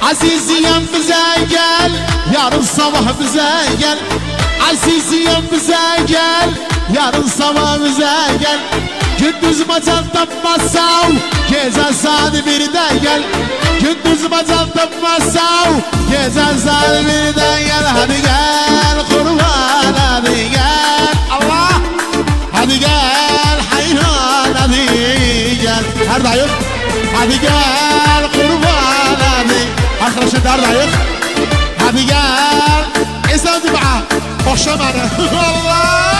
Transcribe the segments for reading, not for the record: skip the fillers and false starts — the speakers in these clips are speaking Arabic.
عزيزي يم بزايل يا الصبح بزايل عزيزي يم بزايل يا الصبح بزايل gündüz maçaltım masav gezen sani bir de gel gündüz maçaltım masav gezen sani bir de gel hadi gel kurban hadi gel Allah hadi gel hayran hadi gel her dayık hadi gel kurban hadi arkadaşlar her dayık hadi gel İsa dib'a hoşçakalın Allah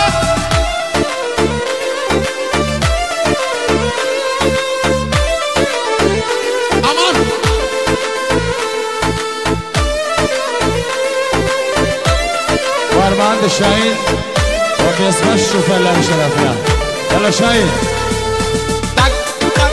وارمان الشاهين وبيسمع الشوفة اللي شرفنا يلا شاهين تك تك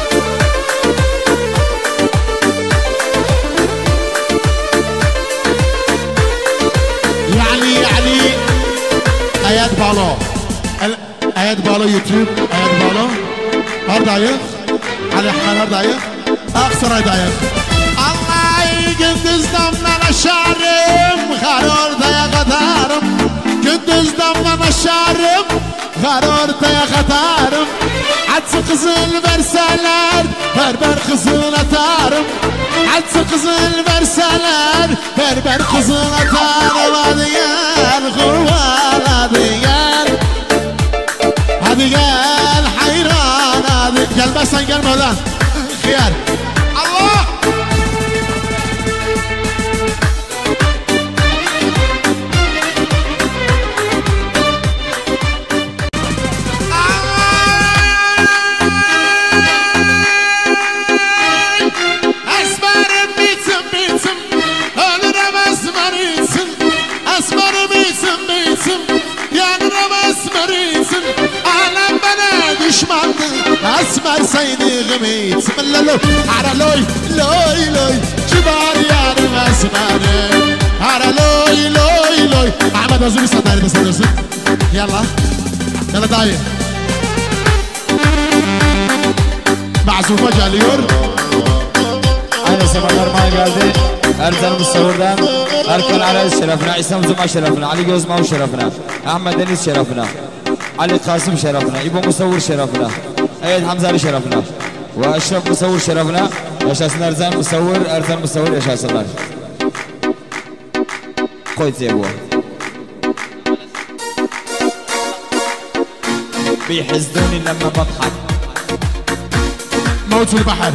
يعني آيات بالو آيات بالو يوتيوب آيات بالو هر دايق علي حمان هر دايق أقصر دايق الله gündüz damlana şarım Kar ortaya katarım Gündüz damlana şarım Kar ortaya katarım Atsı kızıl verseler Berber kızıl atarım Atsı kızıl verseler Berber kızıl atarım Hadi gel kurban hadi gel Hadi gel hayran hadi Gelmezsen gelmeden Hıyar Allah اسمر سيدي غميت مللو على لوي لوي لوي جبار يا اسمر على لوي لوي لوي احمد ازوري صداري بس يلا يلا داير معزوفه جاليور انا سمر ما قالدي ارزل مصورdan اركل على شرفنا عصام زما شرفنا علي جوزما شرفنا احمد دنيس شرفنا علي قاسم شرفنا ابو مصور شرفنا ايد حمزه شرفنا واشرف مصور شرفنا يشاسن ارزان مصور ارزان مصور يشاسن قوي زيبو بيحزنوني لما بضحك موت في البحر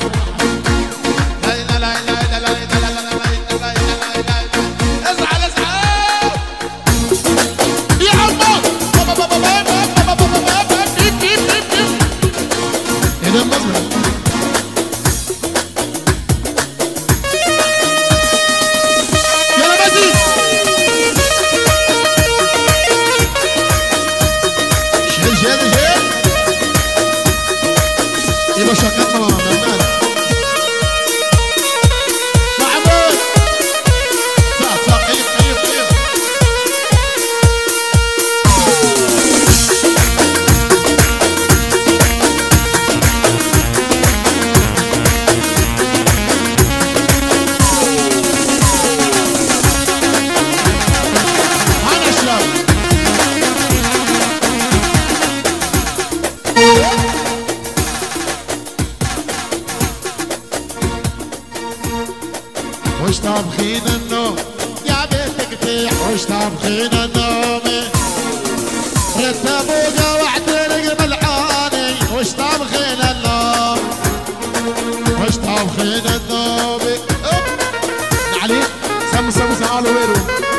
وش طابخين النوم يا بيتك تيح وش طابخين النوم رتبوا قوعد رقم العاني وش طابخين النوم وش طابخين النوم علي سم سالوا ويرو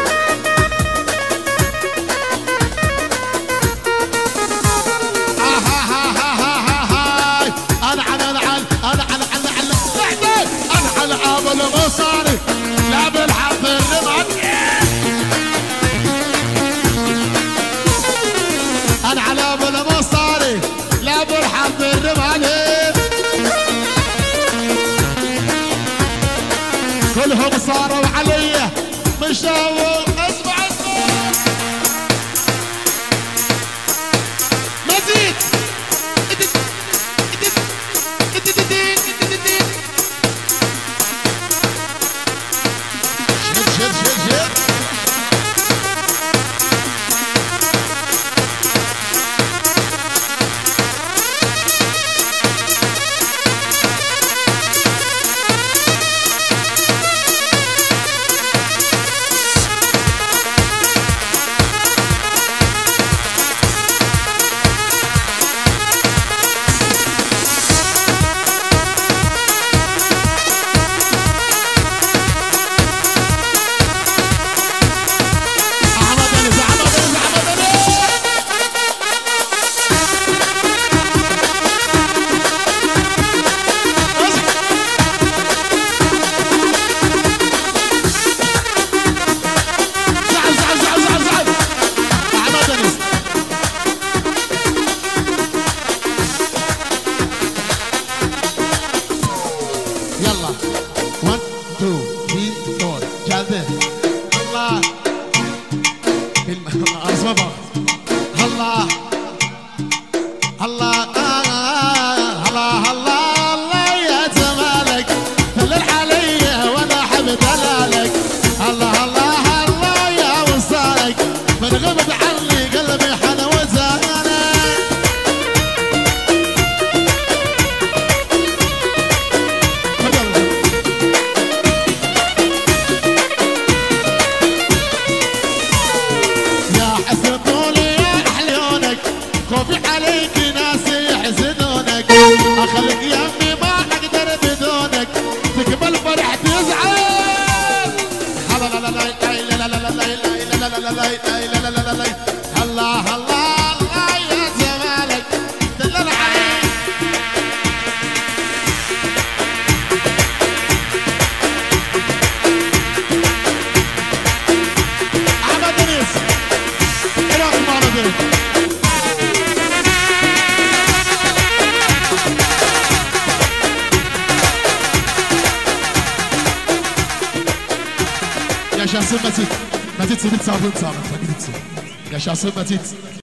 المصاري لا بالحظ الرماد انا على بالمصاري لا بالحظ الرماد كلهم صاروا علي مشاور اسمع مزيد يلا 1 2 3 4 geldi. Allah. Bilmem ağzıma bak. Allah. Allah. الله الله الله يا جمالك دلل علي وانا احب دلالك الله الله الله يا وصالك من غبت عني قلبي حن وزانك يا حسن طولي يا احلونك خوفي عليك ناسي يحسدونك اخليك يمي ما اقدر بدونك تقبل فرح تزعل لا لا لا لا لا لا لا لا لا لا لا لا لا الله الله الله يا جمالك دلل عليك احمد انيس الوقت محمد انيس Yaşasın Metin. Metin seni sabır sağlık. Yaşasın Metin.